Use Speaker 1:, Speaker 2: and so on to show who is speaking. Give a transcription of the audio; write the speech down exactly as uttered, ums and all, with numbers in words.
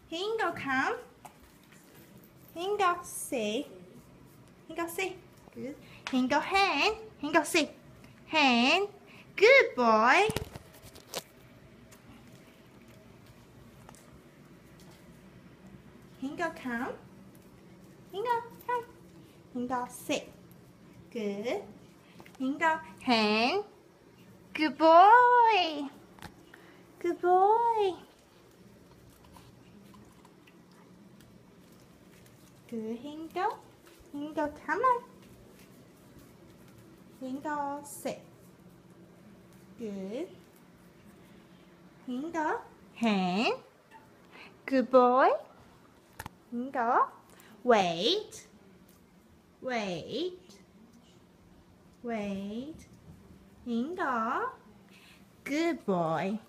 Speaker 1: Here you go, come. Here you go, sit. Here you go, sit. Good. Here you go, hand. Here you go, sit. Hand. Good boy. Here you go, come. Here you go, come. Here you go, sit. Good. Here you go, hand. Good boy. Good boy. Good. Here you go. Here you go, come on. Here you go, sit. Good. Here you go, hand. Good boy. Here you go. Wait. Wait. Wait. Here you go. Good boy.